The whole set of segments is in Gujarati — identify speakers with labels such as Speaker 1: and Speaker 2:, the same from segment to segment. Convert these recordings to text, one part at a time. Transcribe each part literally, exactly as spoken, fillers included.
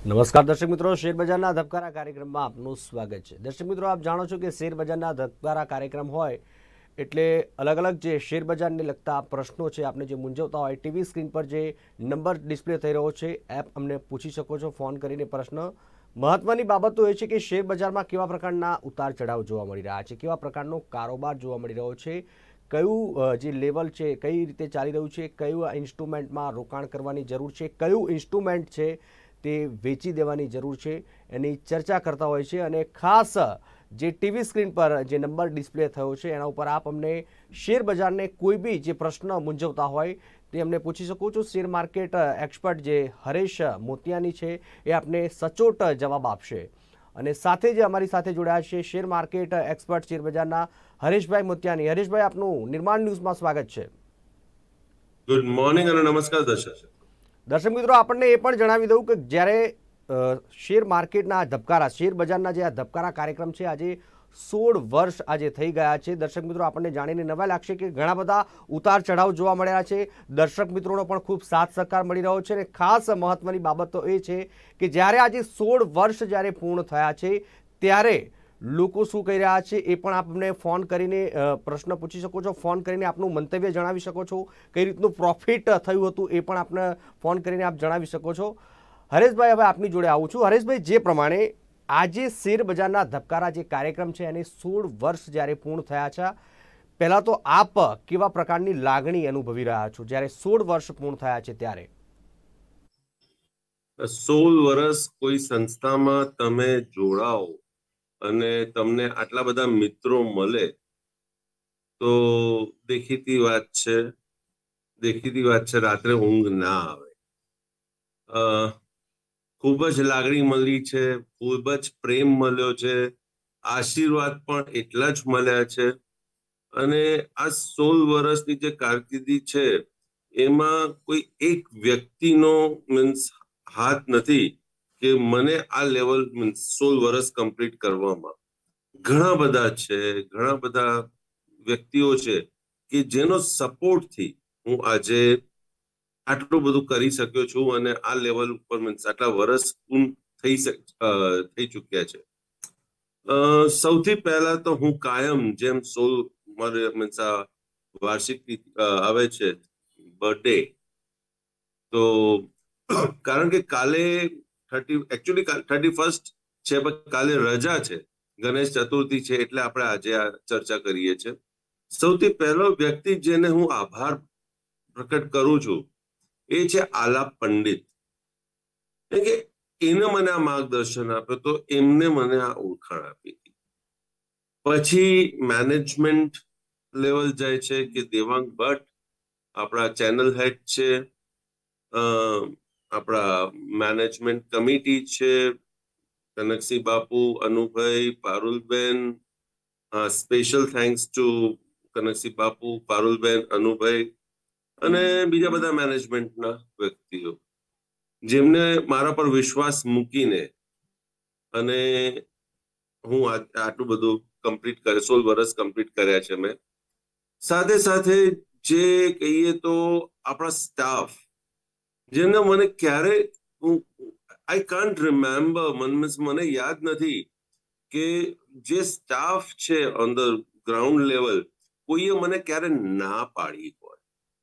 Speaker 1: નમસ્કાર દર્શક મિત્રો, શેરબજારના ધબકારા કાર્યક્રમમાં આપનું સ્વાગત છે। દર્શક મિત્રો, આપ જાણો છો કે શેરબજારના ધબકારા કાર્યક્રમ હોય એટલે અલગ અલગ જે શેરબજારને લગતા પ્રશ્નો છે, આપને જે મૂંઝવતા હોય, ટીવી સ્ક્રીન પર જે નંબર ડિસ્પ્લે થઈ રહ્યો છે, એપ અમને પૂછી શકો છો ફોન કરીને પ્રશ્ન। મહત્વની બાબત તો એ છે કે શેરબજારમાં કેવા પ્રકારના ઉતાર ચઢાવ જોવા મળી રહ્યા છે, કેવા પ્રકારનો કારોબાર જોવા મળી રહ્યો છે, કયું જે લેવલ છે, કઈ રીતે ચાલી રહ્યું છે, કયું ઇન્સ્ટ્રુમેન્ટમાં રોકાણ કરવાની જરૂર છે, કયું ઇન્સ્ટ્રુમેન્ટ છે તે વેચી દેવાની જરૂર છે, એની ચર્ચા કરતા હોય છે। અને ખાસ જે ટીવી સ્ક્રીન પર જે નંબર ડિસ્પ્લે થયો છે એના ઉપર આપ અમને શેર બજારને કોઈ બી જે પ્રશ્ન મૂંઝવતા હોય તે અમને પૂછી શકો છો। શેર માર્કેટ એક્સપર્ટ જે હરેશ મોતિયાની છે એ આપને સચોટ જવાબ આપશે। અને સાથે જ અમારી સાથે જોડાયા છે શેર માર્કેટ એક્સપર્ટ શેર બજારના હરેશભાઈ મોતિયાની। હરેશભાઈ, આપનું નિર્માણ ન્યૂઝમાં સ્વાગત છે।
Speaker 2: ગુડ મોર્નિંગ અને નમસ્કાર દર્શક
Speaker 1: દર્શક મિત્રો, આપણને એ પણ જણાવી દઉં કે જ્યારે શેર માર્કેટના ધબકારા, શેર બજારના જે આ ધબકારા કાર્યક્રમ છે, આજે સોળ વર્ષ આજે થઈ ગયા છે। દર્શક મિત્રો, આપણને જાણીને નવાઈ લાગશે કે ઘણા બધા ઉતાર ચઢાવ જોવા મળ્યા છે, દર્શક મિત્રોનો પણ ખૂબ સાથ સહકાર મળી રહ્યો છે। અને ખાસ મહત્વની બાબત તો એ છે કે જ્યારે આજે સોળ વર્ષ જ્યારે પૂર્ણ થયા છે ત્યારે લોકો શું કહી રહ્યા છે એ પણ આપ અમને ફોન કરીને પ્રશ્ન પૂછી શકો છો, ફોન કરીને આપનું મંતવ્ય જણાવી શકો છો, કઈ રીતનું પ્રોફિટ થયું હતું એ પણ આપને ફોન કરીને આપ જણાવી શકો છો। હરેશભાઈ, હવે આપની જોડે આવું છું। હરેશભાઈ, જે પ્રમાણે આજે શેર બજારના ધબકારા જે કાર્યક્રમ છે એને સોળ વર્ષ જ્યારે પૂર્ણ થયા છે, પહેલા તો આપ કેવા પ્રકારની લાગણી અનુભવી રહ્યા છો જ્યારે સોળ વર્ષ પૂર્ણ થયા છે ત્યારે?
Speaker 2: સોળ વર્ષ કોઈ સંસ્થામાં તમે જોડાઓ અને તમને આટલા બધા મિત્રો મળે તો દેખીતી વાત છે દેખીતી વાત છે રાત્રે ઊંઘ ના આવે। ખૂબ જ લાગણી મળી છે, ખૂબ જ પ્રેમ મળ્યો છે, આશીર્વાદ પણ એટલા જ મળ્યા છે। અને આ સોળ વર્ષની જે કારકિર્દી છે એમાં કોઈ એક વ્યક્તિનો મીન્સ હાથ નથી કે મને આ લેવલ મીન્સ સોળ વર્ષ કમ્પ્લીટ કરવામાં। ઘણા બધા છે, ઘણા બધા વ્યક્તિઓ છે કે જેનો સપોર્ટથી હું આજે આટલું બધું કરી શક્યો છું અને આ લેવલ ઉપર મીન્સ આટલા વર્ષ થઈ થઈ ચૂક્યા છે। સૌથી પહેલા તો હું કાયમ જેમ સોળ મારે મીન્સ આ વાર્ષિક આવે છે બર્થડે, તો કારણ કે કાલે થર્ટી એકચ્યુઅલી થર્ટી ફર્સ્ટ છે પણ કાલે રજા છે, ગણેશ ચતુર્થી છે, એટલે આપણે આજે આ ચર્ચા કરીએ છીએ। સૌથી પહેલો વ્યક્તિ જેને હું આભાર પ્રકટ કરું છું એ છે આલાપ પંડિત, કે એને મને આ માર્ગદર્શન આપ્યું તો એમને મને આ ઓળખાણ આપી હતી। પછી મેનેજમેન્ટ લેવલ જાય છે કે દેવાંગ ભટ્ટ આપણા ચેનલ હેડ છે, આપણા મેનેજમેન્ટ કમિટી છે, Kanaksinh Bapu, Anubhai, Parulben, special thanks to Kanaksinh Bapu, Parulben, Anubhai અને બીજા બધા મેનેજમેન્ટના વ્યક્તિઓ જેમને મારા પર વિશ્વાસ મૂકીને અને હું આટલું બધું કમ્પ્લીટ કરે સોળ વર્ષ કમ્પ્લીટ કર્યા છે મેં। સાથે સાથે જે કહીએ તો આપણા સ્ટાફ જેમને મને ક્યારે હું આઈ કાન્ટ રિમેમ્બર મને યાદ નથી કે જે સ્ટાફ છે ઓન ધ ગ્રાઉન્ડ લેવલ કોઈએ મને ક્યારે ના પાડી હોય।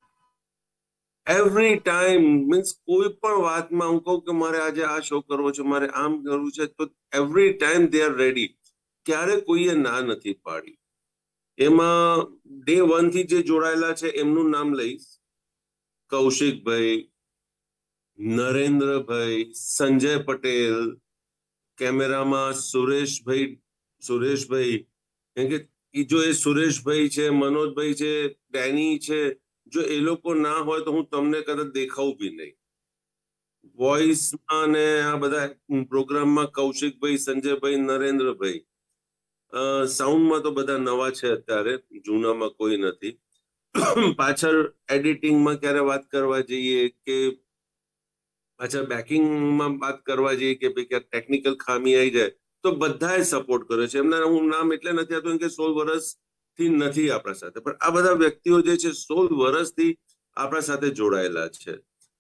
Speaker 2: એવરી ટાઈમ મીન્સ કોઈ પણ વાતમાં હું કહું કે મારે આજે આ શો કરવો છે, મારે આમ કરવું છે, તો every time they are ready, ક્યારે કોઈએ ના નથી પાડી। એમાં ડે વન થી જે જોડાયેલા છે એમનું નામ લઈશ, કૌશિકભાઈ, નરેન્દ્રભાઈ, સંજય પટેલ, કેમેરામાં સુરેશભાઈ સુરેશભાઈ કેમ કે જો એ સુરેશભાઈ છે, મનોજભાઈ છે, ડેની છે, જો એ લોકો ના હોય તો હું તમને કદાચ દેખાવું બી નહીં। વોઇસમાં ને આ બધા પ્રોગ્રામમાં કૌશિકભાઈ, સંજયભાઈ, નરેન્દ્રભાઈ, સાઉન્ડમાં તો બધા નવા છે અત્યારે, જૂનામાં કોઈ નથી। પાછળ એડિટિંગમાં ક્યારે વાત કરવા જઈએ કે પાછળ બેકિંગમાં વાત કરવા જઈએ કે ભાઈ ક્યાંક ટેકનિકલ ખામી આવી જાય તો બધાએ સપોર્ટ કર્યો છે। એમના હું નામ એટલે નથી આપતું કે સોળ વર્ષથી નથી આપણા સાથે, પણ આ બધા વ્યક્તિઓ જે છે સોળ વર્ષથી આપણા સાથે જોડાયેલા છે।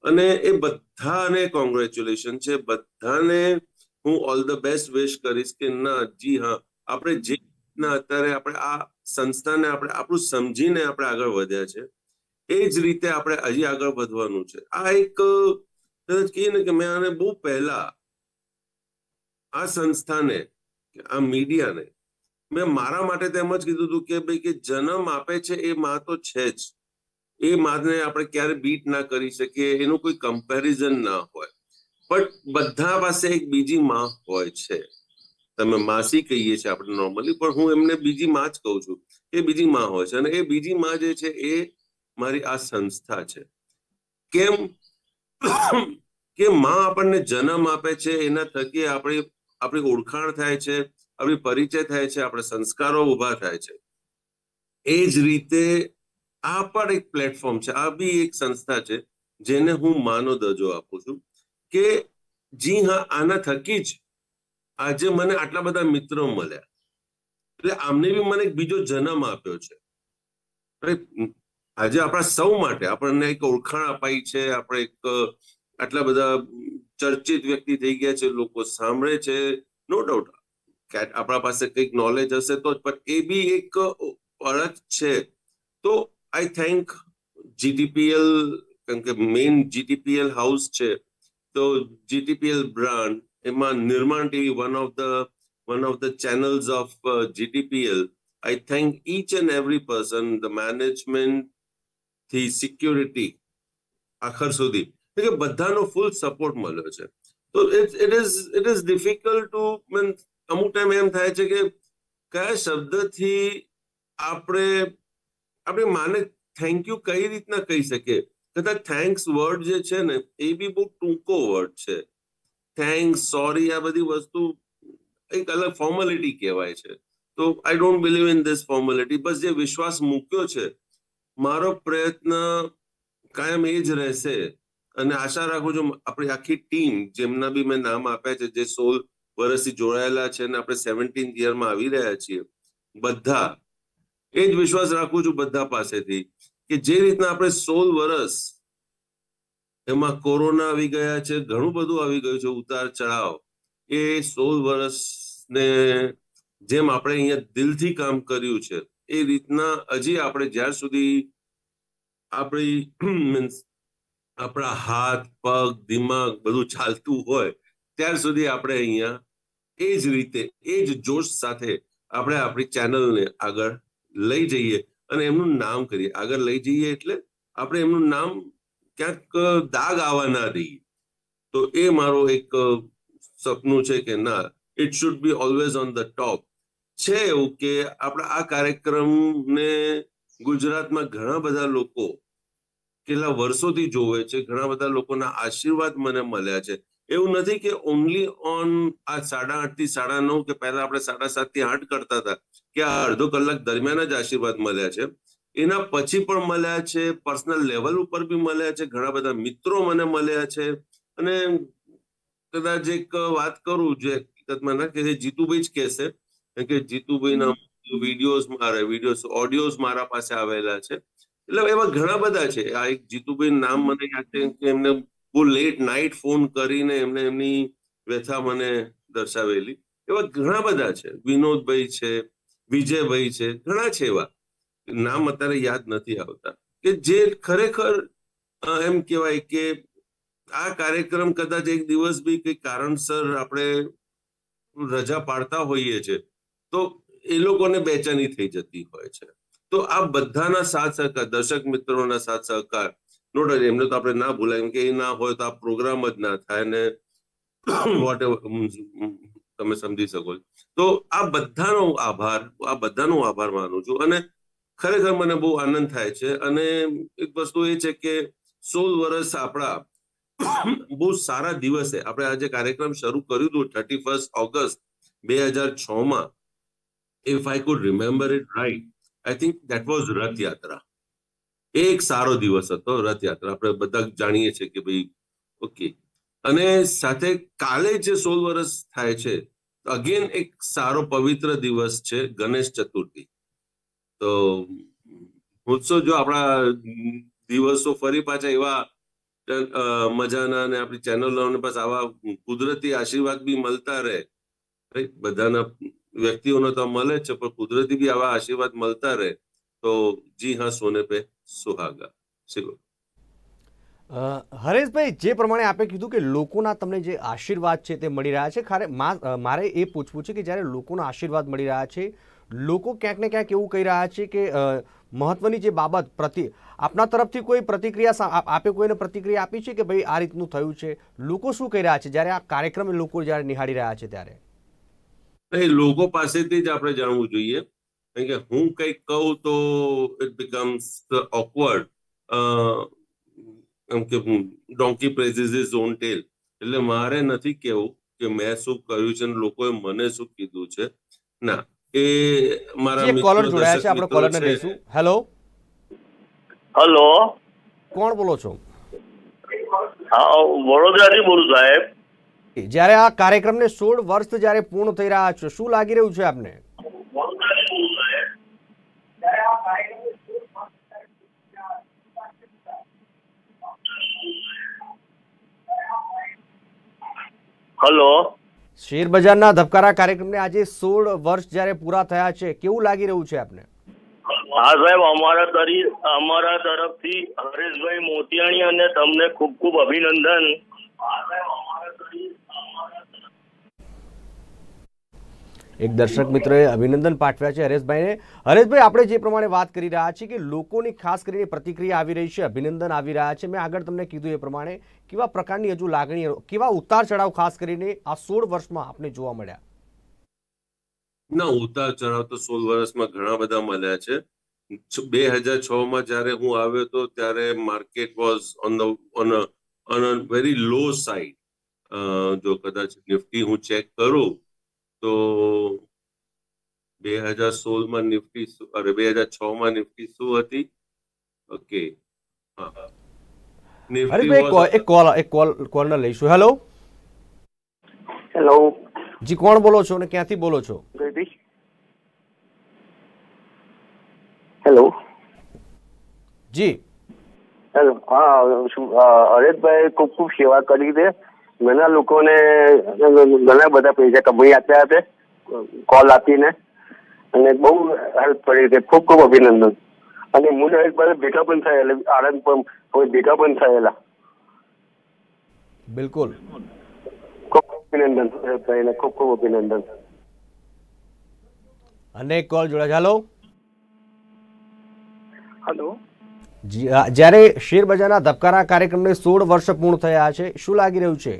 Speaker 2: અને એ બધાને કોંગ્રેચ્યુલેશન છે, બધાને હું ઓલ ધ બેસ્ટ વિશ કરીશ કે ના જી હા, આપણે જે રીતના અત્યારે આપણે આ સંસ્થાને આપણે આપણું સમજીને આપણે આગળ વધ્યા છે એ જ રીતે આપણે હજી આગળ વધવાનું છે. આ એક કહીએ ને કે મેં આને બહુ પહેલા આ સંસ્થાને, આ મીડિયાને મેં મારા માટે તો એમ જ કીધું હતું કે ભાઈ કે જન્મ આપે છે એ માં તો છે જ, એ માને આપણે ક્યારે બીટ ના કરી શકીએ, એનું કોઈ કમ્પેરિઝન ના હોય, પણ બધા પાસે એક બીજી માં હોય છે. તમે માસી કહીએ છીએ આપણે નોર્મલી, પણ હું એમને બીજી માં જ કહું છું, એ બીજી માં હોય છે. અને એ બીજી માં જે છે એ મારી આ સંસ્થા છે. કેમ કે માં આપણને જન્મ આપે છે, એના થકી આપણી આપણી ઓળખાણ થાય છે, આપણી પરિચય થાય છે, આપણે સંસ્કારો ઉભા થાય છે. એ જ રીતે આ પણ એક પ્લેટફોર્મ છે, આ બી એક સંસ્થા છે જેને હું માનો દરજ્જો આપું છું કે જી હા, આના થકી જ આજે મને આટલા બધા મિત્રો મળ્યા, એટલે આમને બી મને એક બીજો જન્મ આપ્યો છે. આજે આપણા સૌ માટે આપણને એક ઓળખાણ અપાઈ છે, આપણે એક આટલા બધા ચર્ચિત વ્યક્તિ થઈ ગયા છે, લોકો સાંભળે છે, નો ડાઉટ આપણા પાસે કંઈક નોલેજ હશે તો જ, પણ એ બી એક ઓળખ છે. તો આઈ થેન્ક જીટીપીએલ, કારણ કે મેઇન જીટીપીએલ હાઉસ છે, તો જીટીપીએલ બ્રાન્ડ એમાં Nirman TV one of the one of the channels of GTPL. I thank each and every person, the management થી સિક્યોરિટી આખર સુધી, કે બધાનો ફૂલ સપોર્ટ મળ્યો છે. તો it it is it is difficult to mean અમુક ટાઈમ એમ થાય છે કે કયા શબ્દથી આપણે આપણે માને થેન્ક યુ કઈ રીતના કહી શકીએ. કદાચ થેન્ક્સ વર્ડ જે છે ને એ બી બહુ ટૂંકો વર્ડ છે. થેન્ક્સ, સોરી, આ બધી વસ્તુ એક અલગ ફોર્માલિટી કહેવાય છે. તો I don't believe in this formality. બસ જે વિશ્વાસ મૂક્યો છે, મારો પ્રયત્ન કાયમ એ જ રહેશે. અને આશા રાખું છું આપણી આખી ટીમ, જેમના બી મેં નામ આપ્યા છે, જે સોળ વર્ષથી જોડાયેલા છે અને આપણે સેવન્ટીન યરમાં આવી રહ્યા છીએ, બધા એ જ વિશ્વાસ રાખું છું બધા પાસેથી કે જે રીતના આપણે સોળ વર્ષ, એમાં કોરોના આવી ગયા છે, ઘણું બધું આવી ગયું છે, ઉતાર ચઢાવ, એ સોળ વર્ષને જેમ આપણે અહીંયા દિલથી કામ કર્યું છે એ રીતના હજી આપણે જ્યાર સુધી આપણી મીન્સ આપણા હાથ, પગ, દિમાગ બધું ચાલતું હોય ત્યાર સુધી આપણે અહીંયા એ જ રીતે એ જ જોશ સાથે આપણે આપણી ચેનલને આગળ લઈ જઈએ અને એમનું નામ કરીએ. આગળ લઈ જઈએ એટલે આપણે એમનું નામ ક્યાંક દાગ આવવા ના દઈએ. તો એ મારો એક સપનું છે કે ના, it should be always on the top. છે એવું કે આપણા આ કાર્યક્રમને ગુજરાતમાં ઘણા બધા લોકો કેટલા વર્ષોથી જોવે છે, ઘણા બધા લોકોના આશીર્વાદ મને મળ્યા છે. એવું નથી કે ઓનલી ઓન આ સાડા આઠ થી સાડા નવ કે પહેલા આપણે સાડા સાત થી આઠ કરતા હતા, કે આ અડધો કલાક દરમિયાન જ આશીર્વાદ મળ્યા છે. એના પછી પણ મળ્યા છે, પર્સનલ લેવલ ઉપર બી મળ્યા છે, ઘણા બધા મિત્રો મને મળ્યા છે. અને કદાચ એક વાત કરું જે હકીકતમાં ના કે જીતુભાઈ જ કહેશે, કે જીતુભાઈના વિડીયોઝ મારા વિડીયોઝ ઓડિયોઝ મારા પાસે આવેલા છે. એટલે એવા ઘણા બધા છે. આ એક જીતુભાઈ નામ મને યાદ છે કે એમને બહુ લેટ નાઇટ ફોન કરીને એમને એમની વ્યથા મને દર્શાવેલી. એવા ઘણા બધા છે. વિનોદભાઈ છે, વિજયભાઈ છે, ઘણા છે એવા, નામ અત્યારે યાદ નથી આવતા, કે જે ખરેખર એમ કહેવાય કે આ કાર્યક્રમ કદાચ એક દિવસ બી કઈ કારણસર આપણે રજા પાડતા હોઈએ છે તો એ લોકોને બેચેની થઈ જતી હોય છે. તો આ બધાના સાથ સહકાર, દર્શક મિત્રોના સાથ સહકાર, નો ડાઉટ એમને તો આપણે ના ભૂલાય, કે એ ના હોય તો આ પ્રોગ્રામ જ ના થાય ને વોટ એવર તમે સમજી શકો. તો આ બધાનો આભાર, આ બધાનો આભાર માનું છું. અને ખરેખર મને બહુ આનંદ થાય છે. અને એક વસ્તુ એ છે કે સોળ વર્ષ આપણા બહુ સારા દિવસે આપણે આજે કાર્યક્રમ શરૂ કર્યું હતું થર્ટી ફર્સ્ટ ઓગસ્ટ બે હજાર છ માં. If I could remember it right, I think that was Rathyatra. એ એક સારો દિવસ હતો, રથયાત્રા. આપણે બધા જાણીએ છીએ કે ભાઈ ઓકે. અને સાથે કાલે જે સોળ વર્ષ થાય છે, અગેન એક સારો પવિત્ર દિવસ છે, ગણેશ ચતુર્થી. તો ઉત્સવ જો આપણા દિવસો ફરી પાછા એવા મજાના અને આપણી ચેનલોને બસ આવા કુદરતી આશીર્વાદ બી મળતા રહે. બધાના વ્યક્તિઓનો તો મળે જ છે, પણ કુદરતી બી આવા આશીર્વાદ મળતા રહે તો જી હા, સોને પે સુહાગા.
Speaker 1: હરેશભાઈ, જે પ્રમાણે આપે કીધું કે લોકોના તમને જે આશીર્વાદ છે તે મળી રહ્યા છે, ખારે મારે એ પૂછવું છે કે જ્યારે લોકોના આશીર્વાદ મળી રહ્યા છે, લોકો ક્યાંક ને ક્યાંક એવું કહી રહ્યા છે કે મહત્વની જે બાબત પ્રતિ આપના તરફથી કોઈ પ્રતિક્રિયા આપે કોઈને પ્રતિક્રિયા આપી છે કે ભાઈ આ રીતનું થયું છે? લોકો શું કહી રહ્યા છે જ્યારે આ કાર્યક્રમ લોકો જ્યારે નિહાળી રહ્યા છે ત્યારે?
Speaker 2: એ લોકો પાસેથી જ આપણે જાણવું જોઈએ, કારણ કે હું કંઈક કહું તો ઇટ બીકમ્સ ઓકવર્ડ. એમ કે donkey praises his own tail. એટલે મારે નથી કેવું કે મેં શું કર્યું છે અને લોકોએ મને શું કીધું છે. ના, એ મારા મિત્રો દર્શક મિત્રો છે.
Speaker 1: હેલો
Speaker 3: હેલો,
Speaker 1: કોણ બોલો છો?
Speaker 3: હા, વડોદરાથી બોલું સાહેબ.
Speaker 1: જ્યારે આ કાર્યક્રમને સોળ વર્ષ જ્યારે પૂર્ણ થઈ રહ્યા છે, શું લાગી રહ્યું છે આપને?
Speaker 3: હેલો,
Speaker 1: શેર બજારના ધબકારા કાર્યક્રમને આજે સોળ વર્ષ જ્યારે પૂરા થયા છે, કેવું લાગી રહ્યું છે આપને?
Speaker 3: હા સાહેબ, અમારા તરી અમારા તરફથી હરેશભાઈ મોતિયાણી અને તમને ખૂબ ખૂબ અભિનંદન.
Speaker 1: એક દર્શક મિત્રોએ અભિનંદન પાઠવ્યા છે હરેશભાઈને. હરેશભાઈ, આપણે જે પ્રમાણે વાત કરી રહ્યા છીએ કે લોકોની ખાસ કરીને પ્રતિક્રિયા આવી રહી છે, અભિનંદન આવી રહ્યા છે. મેં આગળ તમને કીધું એ પ્રમાણે કેવા પ્રકારની હજુ લાગણી, કેવા ઉતાર ચઢાવ ખાસ કરીને આ સોળ વર્ષમાં આપણે જોવા મળ્યા?
Speaker 2: ના, ઉતાર ચઢાવ તો સોળ વર્ષમાં ઘણા બધા મળ્યા છે. બે હજાર છ માં જયારે હું આવ્યો હતો ત્યારે market was on the on on a very low side. જો કદાચ નિફ્ટી હું ચેક કરું તો બે હજાર સોળ માં નિફ્ટી, અરે બે હજાર છ માં નિફ્ટી શું હતી? ઓકે, હા,
Speaker 1: હરેશભાઈ એક કોલ એક કોલ કોલર લઈશું. હેલો
Speaker 4: હેલો,
Speaker 1: જી, કોણ બોલો છો અને ક્યાંથી બોલો છો?
Speaker 4: હેલો
Speaker 1: જી,
Speaker 4: હેલો. હા, હરેશભાઈ ખૂબ ખૂબ સેવા કરી છે. ઘણા લોકોને ઘણા બધા પૈસા કમાઈ આપ્યા છે કોલ આપીને, અને બહુ હેલ્પ કરી છે. ખૂબ ખૂબ અભિનંદન. અને હું હરેશભાઈ ભેગા પણ થયેલા, આનંદ પણ ભેગા પણ થયેલા.
Speaker 1: બિલકુલ,
Speaker 4: ખૂબ અભિનંદન હરેશભાઈને, ખૂબ ખૂબ અભિનંદન.
Speaker 1: અને કોલ જોડે. હેલો
Speaker 5: હેલો,
Speaker 1: જી, જ્યારે શેર બજારના ધબકારા કાર્યક્રમને સોળ વર્ષ પૂર્ણ થયા છે, શું લાગી રહ્યું છે?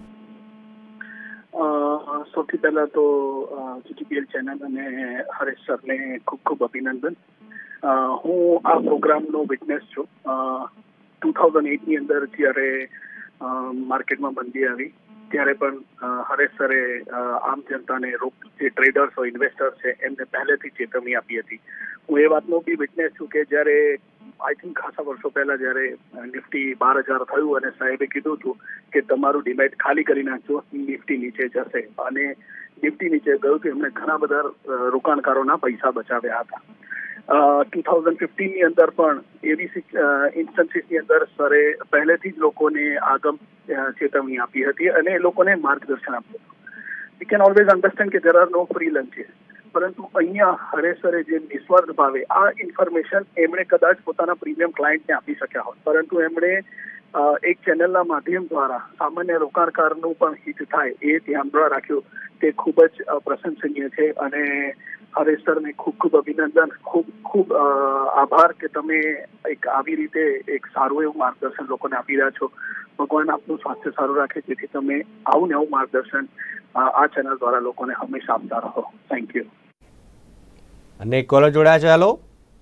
Speaker 5: સૌથી પહેલા તો જીટીપીએલ ચેનલ અને હરેશ સરને ખૂબ ખૂબ અભિનંદન. હું આ પ્રોગ્રામનો વિટનેસ છું. ટુ થાઉઝન્ડ એટ ની અંદર જ્યારે માર્કેટમાં મંદી આવી ત્યારે પણ હરેશ સરે આમ જનતાને, જે ટ્રેડર્સ હોય, ઇન્વેસ્ટર્સ છે, એમને પહેલેથી ચેતવણી આપી હતી. હું એ વાતનો બી વિટનેસ છું કે જ્યારે આઈ થિંક ખાસા વર્ષો પહેલા જ્યારે નિફ્ટી બાર હજાર થયું અને સાહેબે કીધું હતું કે તમારું ડિમેટ ખાલી કરી નાખજો, નિફ્ટી નીચે જશે, અને નિફ્ટી નીચે ગયું તો એમણે ઘણા બધા રોકાણકારોના પૈસા બચાવ્યા હતા. ટુ થાઉઝન્ડ ફિફ્ટીન ની અંદર પણ એવી ઇન્સ્ટન્સીસની અંદર સરે પહેલેથી જ લોકોને આગમ ચેતવણી આપી હતી અને એ લોકોને માર્ગદર્શન આપ્યું હતું. વી કેન ઓલવેઝ અન્ડરસ્ટેન્ડ કે દેર આર નો ફ્રી લંચીસ, પરંતુ અહીંયા હરેશરે જે નિસ્વાર્થ ભાવે આ ઇન્ફોર્મેશન એમણે કદાચ પોતાના પ્રીમિયમ ક્લાયન્ટને આપી શક્યા હોત, પરંતુ એમણે એક ચેનલના માધ્યમ દ્વારા સામાન્ય રોકાણકારનું પણ હિત થાય એ ધ્યાનમાં રાખ્યું. તે ખૂબ જ પ્રશંસનીય છે અને હરેશ સરને ખૂબ ખૂબ અભિનંદન. ખૂબ ખૂબ આભાર કે તમે એક આવી રીતે એક સારું એવું માર્ગદર્શન લોકોને આપી રહ્યા છો. ભગવાન આપનું સ્વાસ્થ્ય સારું રાખે, જેથી તમે આવું ને આવું માર્ગદર્શન આ ચેનલ દ્વારા લોકોને હંમેશા આપતા રહો. Thank you.
Speaker 1: અને કોલર જોડાયા છે. હેલો,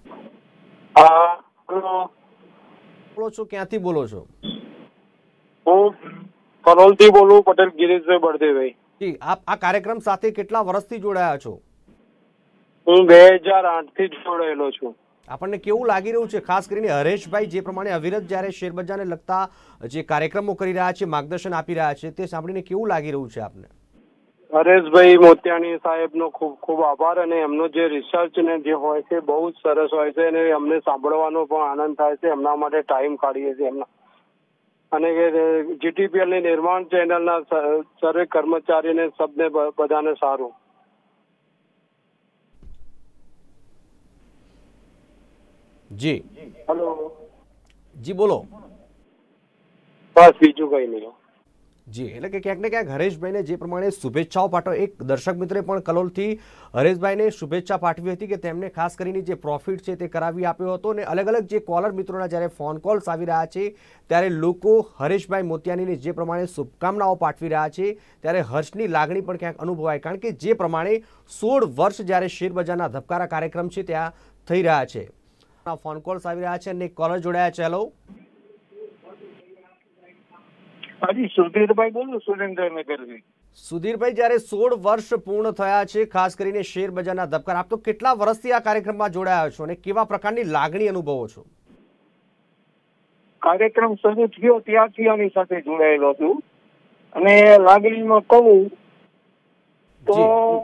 Speaker 4: હા,
Speaker 1: બોલો છો, ક્યાંથી બોલો છો?
Speaker 4: હું કરોલથી બોલું, પટેલ ગિરીશભાઈ બળદેવભાઈ.
Speaker 1: જી, આપ આ કાર્યક્રમ સાથે કેટલા વર્ષથી જોડાયા છો?
Speaker 4: હું બે હજાર આઠ થી જોડાયેલો છું.
Speaker 1: આપણને કેવું લાગી રહ્યું છે, ખાસ કરીને હરેશભાઈ જે પ્રમાણે અવિરત જ્યારે શેરબજારને લગતા જે કાર્યક્રમો કરી રહ્યા છે, માર્ગદર્શન આપી રહ્યા છે, તે સાંભળીને કેવું લાગી રહ્યું છે આપને?
Speaker 4: હરેશભાઈ મોતિયાણી સાહેબનો ખૂબ ખૂબ આભાર. અને એમનો જે રિસર્ચ ને જે હોય છે બહુ જ સરસ હોય છે અને અમને સાંભળવાનો પણ આનંદ થાય છે. એમના માટે ટાઈમ કાઢીએ છીએ એમના.
Speaker 6: અને જીટીપીએલ ની નિર્માણ ચેનલના સર્વે કર્મચારીને સબને બધાને સારું.
Speaker 1: જી
Speaker 6: હેલો.
Speaker 1: જી બોલો.
Speaker 6: બસ બીજું કઈ નહીં.
Speaker 1: જી એટલે કે ક્યાંક ને ક્યાંક હરેશભાઈને જે પ્રમાણે શુભેચ્છાઓ પાઠવો, એક દર્શક મિત્રે પણ કલોલથી હરેશભાઈને શુભેચ્છા પાઠવી હતી કે તેમને ખાસ કરીને જે પ્રોફિટ છે તે કરાવી આપ્યો હતો. અને અલગ અલગ જે કોલર મિત્રોના જ્યારે ફોન કોલ્સ આવી રહ્યા છે ત્યારે લોકો હરેશભાઈ મોતિયાનીને જે પ્રમાણે શુભકામનાઓ પાઠવી રહ્યા છે ત્યારે હર્ષની લાગણી પણ ક્યાંક અનુભવાય. કારણ કે જે પ્રમાણે સોળ વર્ષ જ્યારે શેરબજારના ધબકારા કાર્યક્રમ છે ત્યાં થઈ રહ્યા છે, ફોન કોલ્સ આવી રહ્યા છે અને કોલર જોડાયા છે. હેલો.
Speaker 7: હાજી, સુધીરભાઈ બોલું, સુરેન્દ્રનગરથી.
Speaker 1: સુધીરભાઈ, જ્યારે સોળ વર્ષ પૂર્ણ થયા છે ખાસ કરીને શેર બજારના ધબકાર, આપ તો કેટલા વર્ષથી આ કાર્યક્રમમાં જોડાયા છો અને કેવા પ્રકારની લાગણી અનુભવો છો?
Speaker 7: કાર્યક્રમ શરૂ થયો ત્યારથી આની સાથે જોડાયેલો છું અને લાગણીમાં કહું તો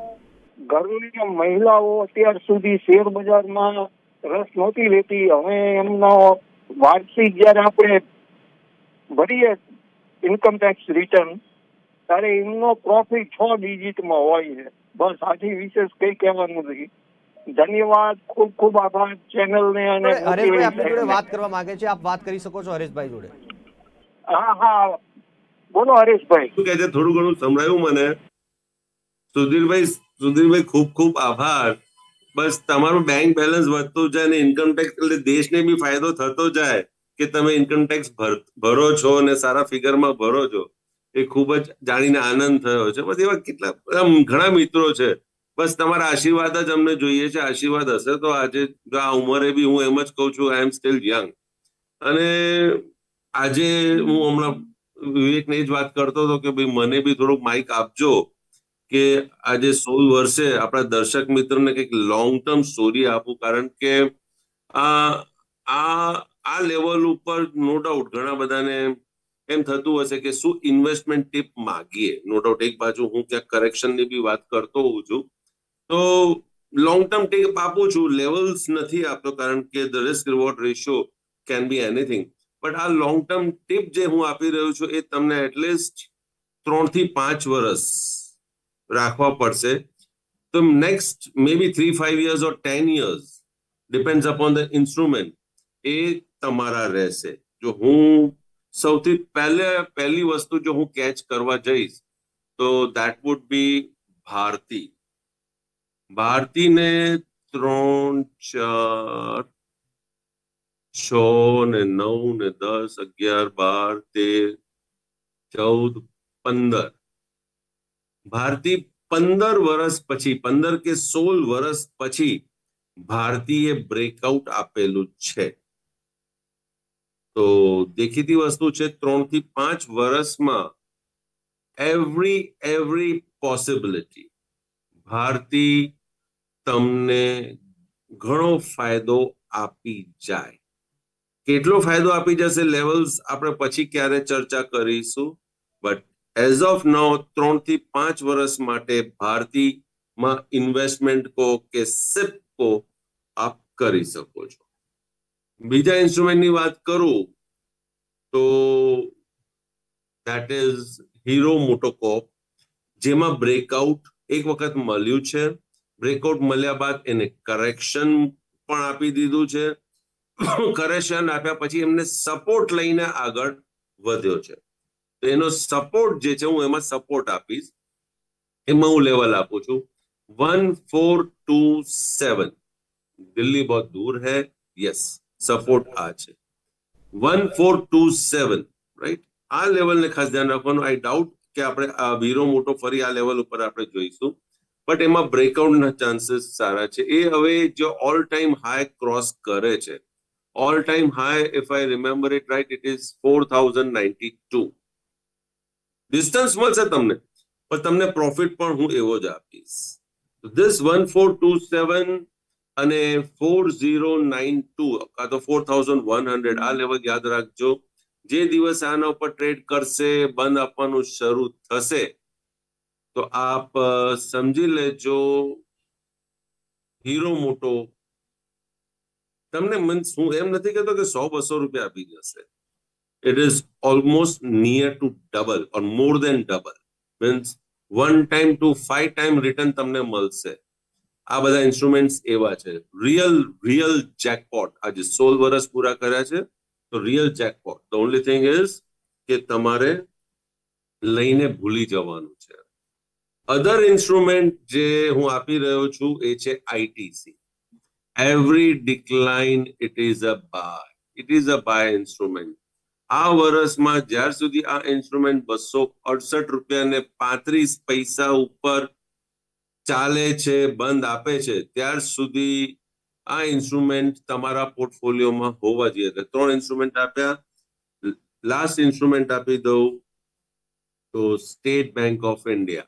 Speaker 7: ઘરની મહિલાઓ અત્યાર સુધી શેર બજારમાં રસ નહોતી લેતી. હવે એમનો વાર્ષિક જયારે આપણે ભરીએ ઇન્કમ ટેક્સ રિટર્ન ત્યારે એમનો પ્રોફિટ છ ડિજિટમાં હોય છે. બસ આથી વિશેષ કઈ કહેવાનું નથી. ધન્યવાદ, ખૂબ ખૂબ આભાર ચેનલને. અને
Speaker 1: હરેશભાઈ આપની જોડે વાત કરવા માંગે છે, આપ વાત કરી શકો છો હરેશભાઈ જોડે.
Speaker 7: હા હા બોલો હરેશભાઈ.
Speaker 2: શું કહે છે? થોડું ઘણું સંભળાયું મને. સુધીરભાઈ સુધીરભાઈ ખૂબ ખૂબ આભાર. બસ તમારું બેંક બેલેન્સ વધતું જાય ને ઇન્કમ ટેક્સ એટલે દેશને બી ફાયદો થતો જાય કે તમે ઇન્કમ ટેક્સ ભરો છો અને સારા ફિગરમાં ભરો છો, એ ખૂબ જ જાણીને આનંદ થયો છે. બસ એવા કેટલા ઘણા મિત્રો છે. બસ તમારા આશીર્વાદ જ અમને જોઈએ છે. આશીર્વાદ હશે તો આજે આ ઉંમરે બી હું એમ જ કહું છું, આઈ એમ સ્ટીલ યંગ. અને આજે હું હમણાં વિવેકને જ વાત કરતો હતો કે ભાઈ મને બી થોડુંક માઇક આપજો કે આજે સોળ વર્ષે આપણા દર્શક મિત્રોને કંઈક લોંગ ટર્મ સ્ટોરી આપું. કારણ કે આ આ આ લેવલ ઉપર નો ડાઉટ ઘણા બધાને એમ થતું હશે કે શું ઇન્વેસ્ટમેન્ટ ટીપ માગીએ. નો ડાઉટ એક બાજુ હું ક્યાંક કરેક્શનની બી વાત કરતો હોઉં છું, તો લોંગ ટર્મ ટીપ આપું છું. લેવલ્સ નથી આપતો કારણ કે the risk reward ratio can be anything. But આ લોંગ ટર્મ ટીપ જે હું આપી રહ્યો છું એ તમને એટલીસ્ટ ત્રણ થી પાંચ વર્ષ રાખવા પડશે. તો next may be three five years or ten years depends upon the instrument, એ તમારા રહેશે. જો હું સૌથી પહેલે પહેલી વસ્તુ જો હું કેચ કરવા જઈશ તો દેટ વુડ બી ભારતી. ભારતીને ત્રણ ચાર છ ને નવ ને દસ અગિયાર બાર તેર ચૌદ પંદર ભારતી પંદર વર્ષ પછી, પંદર કે સોળ વર્ષ પછી ભારતીએ બ્રેકઆઉટ આપેલું છે. તો દેખીતી વસ્તુ છે, ત્રણ થી પાંચ વર્ષમાં એવરી એવરી પોસિબિલિટી ભારતી તમને ઘણો ફાયદો આપી જાય. કેટલો ફાયદો આપી જશે લેવલ્સ આપણે પછી ક્યારે ચર્ચા કરીશું. બટ એઝ ઓફ નાઉ ત્રણ થી પાંચ વર્ષ માટે ભારતીમાં ઇન્વેસ્ટમેન્ટ કો કે સિપ કો આપ કરી શકો છો. બીજા ઇન્સ્ટ્રુમેન્ટની વાત કરું તો દેટ ઇઝ હીરો મોટોકોપ, જેમાં બ્રેકઆઉટ એક વખત મળ્યું છે. બ્રેકઆઉટ મળ્યા બાદ એને કરેક્શન પણ આપી દીધું છે. કરેક્શન આપ્યા પછી એમને સપોર્ટ લઈને આગળ વધ્યો છે. તો એનો સપોર્ટ જે છે હું એમાં સપોર્ટ આપીશ. એમાં હું લેવલ આપું છું one four two seven. Delhi બહુ દૂર હૈ, યસ સપોર્ટ આ છે one four two seven, right. આ લેવલને ખાસ ધ્યાન રાખવાનું. આઈ ડાઉટ કે આપણે આ વીરો મોટો ફરી આ લેવલ ઉપર આપણે જોઈશું, બટ એમાં બ્રેકઆઉટના ચાન્સીસ સારા છે. એ હવે જો ઓલ ટાઈમ હાઈ ક્રોસ કરે છે, all time high if I remember it right it is four thousand ninety two. Distance મળશે તમને, પણ તમને પ્રોફિટ પણ હું એવો જ આપીશ. This one four two seven અને ફોર ઝીરો નાઇન ટુ કા તો ફોર થાઉઝન્ડ વન હંડ્રેડ આ લેવલ યાદ રાખજો. જે દિવસ આના ઉપર ટ્રેડ કરશે, બંધ આપવાનું શરૂ થશે, તો આપ સમજી લેજો હીરો મોટો તમને મન હું એમ નથી કહેતો કે સો બસો રૂપિયા આપી જશે, it is almost near to double or more than double. Means one time to five time return તમને મળશે. આ બધા ઇન્સ્ટ્રુમેન્ટ્સ એવા છે. રિયલ રિયલ જેકપોટ આજે સોળ વર્ષ પૂરા કર્યા છે તો real jackpot. The only thing is કે તમારે લઈને ભૂલી જવાનું છે. અધર ઇન્સ્ટ્રુમેન્ટ જે હું આપી રહ્યો છું એ છે ITC. Every decline it is a buy. It is a buy instrument. આ વર્ષમાં જ્યાર સુધી આ ઇન્સ્ટ્રુમેન્ટ બસો અડસઠ રૂપિયા ને પાંત્રીસ પૈસા ઉપર ચાલે છે, બંધ આપે છે, ત્યાર સુધી આ ઇન્સ્ટ્રુમેન્ટ તમારા પોર્ટફોલિયોમાં હોવા જોઈએ. ત્રણ ઇન્સ્ટ્રુમેન્ટ આપ્યા. લાસ્ટ ઇન્સ્ટ્રુમેન્ટ આપી દઉં તો સ્ટેટ બેંક ઓફ ઇન્ડિયા.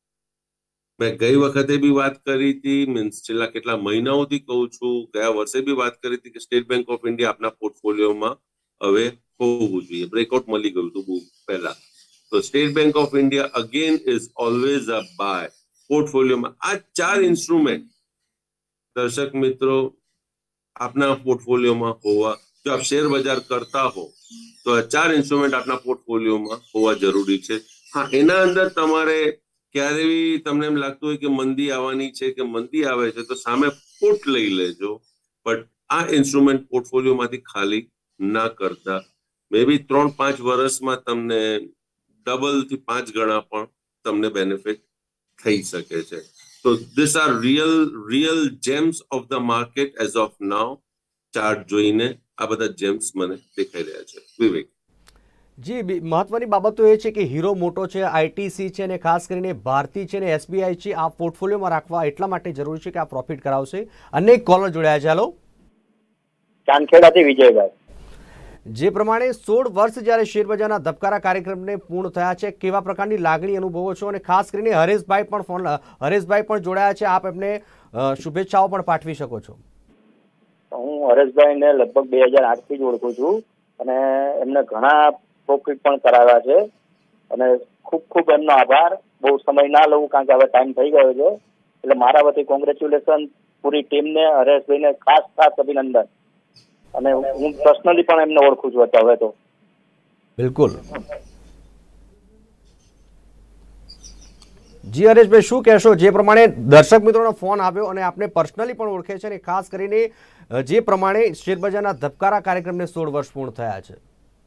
Speaker 2: મેં ગઈ વખતે બી વાત કરી હતી, મીન્સ છેલ્લા કેટલા મહિનાઓથી કહું છું, ગયા વર્ષે બી વાત કરી હતી કે સ્ટેટ બેંક ઓફ ઇન્ડિયા આપના પોર્ટફોલિયોમાં હવે હોવું જોઈએ. બ્રેકઆઉટ મળી ગયું હતું બહુ પહેલા. તો State Bank of India again is always a buy પોર્ટફોલિયોમાં. આ ચાર ઇન્સ્ટ્રુમેન્ટ દર્શક મિત્રો આપના પોર્ટફોલિયોમાં હોવા, જો આપ શેર બજાર કરતા હો તો આ ચાર ઇન્સ્ટ્રુમેન્ટ આપના પોર્ટફોલિયોમાં હોવા જરૂરી છે. હા, એના અંદર તમારે ક્યારે બી તમને એમ લાગતું હોય કે મંદી આવવાની છે કે મંદી આવે છે તો સામે પુટ લઈ લેજો, બટ આ ઇન્સ્ટ્રુમેન્ટ પોર્ટફોલિયોમાંથી ખાલી ના કરતા. મે બી ત્રણ પાંચ વર્ષમાં તમને ડબલ થી પાંચ ગણા પણ તમને બેનિફિટ થઈ શકે છે. તો this are real real gems of the market as of now. Chart જોઈને આ બધા જેમ્સ મને દેખાઈ રહ્યા છે. વિવેક
Speaker 1: જી, મહત્વની બાબત તો એ છે કે હીરો મોટો છે, આઈટીસી છે અને ખાસ કરીને ભારતી છે અને એસબીઆઈ છે. આ પોર્ટફોલિયોમાં રાખવા એટલા માટે જરૂરી છે કે આ પ્રોફિટ કરાવશે. અનેક કોલર જોડાયા છે. હાલો,
Speaker 8: ચાંદખેડાથી વિજયભાઈ.
Speaker 1: જે પ્રમાણે સોળ વર્ષ જ્યારે શેરબજારના ધબકારા કાર્યક્રમને પૂર્ણ થયા છે, કેવા પ્રકારની લાગણી અનુભવો છો? અને ખાસ કરીને હરેશભાઈ પણ ફોન હરેશભાઈ પણ જોડાયા છે, આપ એમને શુભેચ્છાઓ પણ પાઠવી શકો છો.
Speaker 8: હું હરેશભાઈને લગભગ બે હજાર આઠ થી જ ઓળખું છું અને એમને ઘણા પ્રોફિટ પણ કરાવ્યા છે અને ખૂબ ખૂબ એમનો આભાર. બહુ સમય ના લઉં કારણ કે હવે ટાઈમ થઈ ગયો છે, એટલે મારા વતી કોંગ્રેચ્યુલેશન પૂરી ટીમને, હરેશભાઈને ખાસ ખાસ અભિનંદન. અને હું પર્સનલી પણ એમને ઓળખું છું હવે તો.
Speaker 1: બિલકુલ. જી હરેશભાઈ, શું કહેશો? જે પ્રમાણે દર્શક મિત્રોનો ફોન આવ્યો અને આપને પર્સનલી પણ ઓળખે છે અને ખાસ કરીને જે પ્રમાણે શેરબજારના ધબકારા કાર્યક્રમને સોળ વર્ષ પૂર્ણ થયા છે.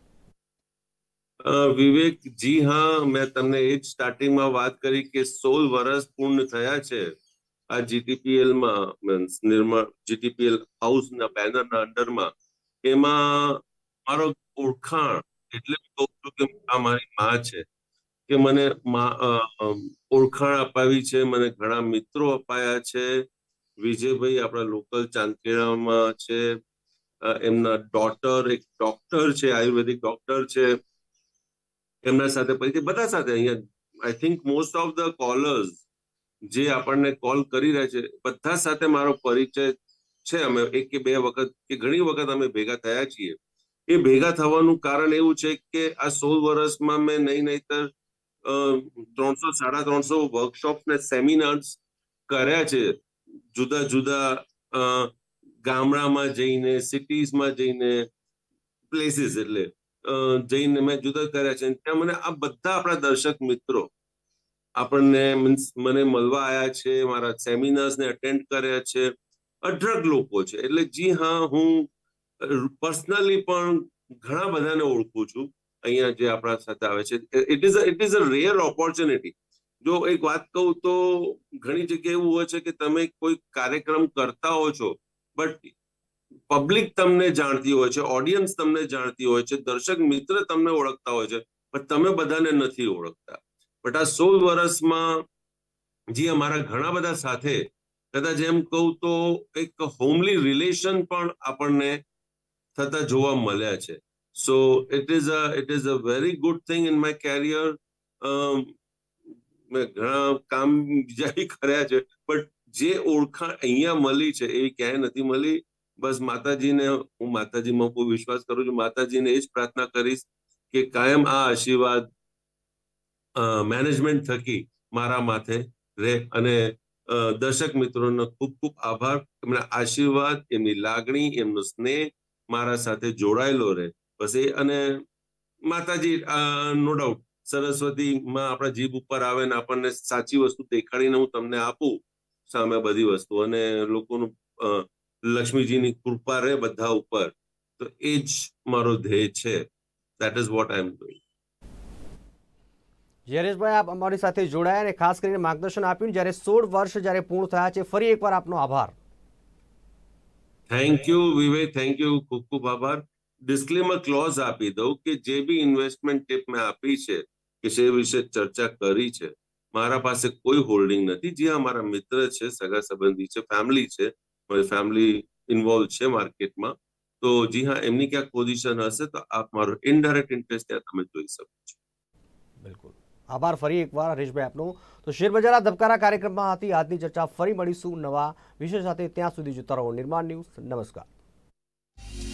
Speaker 2: વિવેક જી હા, મેં તમને એ જ સ્ટાર્ટિંગમાં વાત કરી કે સોળ વર્ષ પૂર્ણ થયા છે આ જીટીપીએલ માં, મીન્સ નિર્મળ જીટીપીએલ હાઉસના બેનરના અંડરમાં. એમાં મારો ઓળખાણ એટલે કહું છું કે આ મારી માં છે કે મને ઓળખાણ અપાવી છે, મને ઘણા મિત્રો અપાયા છે. વિજયભાઈ આપણા લોકલ ચાંદખેડામાં છે, એમના ડોટર એક ડોક્ટર છે, આયુર્વેદિક ડોક્ટર છે, એમના સાથે પરિચય, બધા સાથે અહીંયા I think most of the callers જે આપણને કોલ કરી રહ્યા છે બધા સાથે મારો પરિચય છે. અમે એક કે બે વખત કે ઘણી વખત અમે ભેગા થયા છીએ. એ ભેગા થવાનું કારણ એવું છે કે આ સોળ વર્ષમાં મેં નહીં નહીતર ત્રણસો સાડા ત્રણસો વર્કશોપ ને સેમિનાર્સ કર્યા છે. જુદા જુદા ગામડામાં જઈને, સિટીઝમાં જઈને, પ્લેસીસ એટલે જઈને મેં જુદા કર્યા છે. ત્યાં મને આ બધા આપણા દર્શક મિત્રો આપણને મીન્સ મને મળવા આવ્યા છે, મારા સેમિનાર્સ ને અટેન્ડ કર્યા છે, અઢળક લોકો છે. એટલે જી હા, હું પર્સનલી પણ ઘણા બધાને ઓળખું છું અહીંયા જે આપણા સાથે આવે છે. It is it is a rare opportunity. જો એક વાત કહું તો ઘણી જગ્યાએ એવું હોય છે કે તમે કોઈ કાર્યક્રમ કરતા હો છો બટ પબ્લિક તમને જાણતી હોય છે, ઓડિયન્સ તમને જાણતી હોય છે, દર્શક મિત્ર તમને ઓળખતા હોય છે, પણ તમે બધાને નથી ઓળખતા. બટ આ સોળ વર્ષમાં જે અમારા ઘણા બધા સાથે કદાચ એમ કહું તો એક હોમલી રિલેશન પણ આપણને થતા જોવા મળ્યા છે. So it is a it is a very good thing in my career. મેં ઘણા કામ બીજા કર્યા છે બટ જે ઓળખાણ અહીંયા મળી છે એવી ક્યાંય નથી મળી. બસ માતાજીને, હું માતાજીમાં બહુ વિશ્વાસ કરું છું, માતાજીને એ જ પ્રાર્થના કરીશ કે કાયમ આ આશીર્વાદ મેનેજમેન્ટ થકી મારા માથે રહે. અને દર્શક મિત્રોનો ખૂબ ખૂબ આભાર. એમના આશીર્વાદ, એમની લાગણી, એમનો સ્નેહ મારા સાથે જોડાયેલો રહે. બસ એ. અને માતાજી નો ડાઉટ સરસ્વતીમાં આપણા જીભ ઉપર આવે ને આપણને સાચી વસ્તુ દેખાડીને હું તમને આપું સામે બધી વસ્તુ, અને લોકોનું લક્ષ્મીજીની કૃપા રહે બધા ઉપર, તો એ જ મારો ધ્યેય છે. That is what I am doing.
Speaker 1: હરેશભાઈ, આપ અમારી સાથે જોડાયા અને ખાસ કરીને માર્ગદર્શન આપ્યું. જ્યારે સોળ વર્ષ જ્યારે પૂર્ણ થયા છે, ફરી એકવાર આપનો આભાર.
Speaker 2: Thank you Vivek, thank you, ખૂબ ખૂબ આભાર. ડિસ્ક્લેમર ક્લોઝ આપી દઉં કે જે બી ઇન્વેસ્ટમેન્ટ ટિપ મેં આપી છે કે જે વિશે ચર્ચા કરી છે, મારા પાસે કોઈ હોલ્ડિંગ નથી. જે અમારા મિત્ર છે, સગા સંબંધી છે, ફેમિલી છે, મારી ફેમિલી ઇન્વોલ્વ છે માર્કેટમાં, તો જી હા, એમની ક્યાંક પોઝિશન હશે તો આપ મારો ઇનડાયરેક્ટ ઇન્ટરેસ્ટ ત્યાં તમે જોઈ શકો છો.
Speaker 1: બિલકુલ આભાર ફરી એકવાર હરેશભાઈ આપનો. તો શેરબજારના ધબકારા કાર્યક્રમમાં હતી આજની ચર્ચા. ફરી મળીશું નવા વિષય સાથે. ત્યાં સુધી જોતા રહો નિર્માણ ન્યૂઝ. નમસ્કાર.